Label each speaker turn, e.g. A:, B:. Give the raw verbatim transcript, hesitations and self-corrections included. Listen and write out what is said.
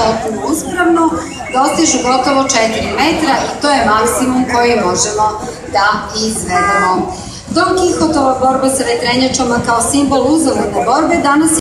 A: potpuno uspravnu, dostižu gotovo četiri metra i to je maksimum koji možemo da izvedemo. Don Kihotova borba sa vetrenjačama kao simbol uzaludne borbe danas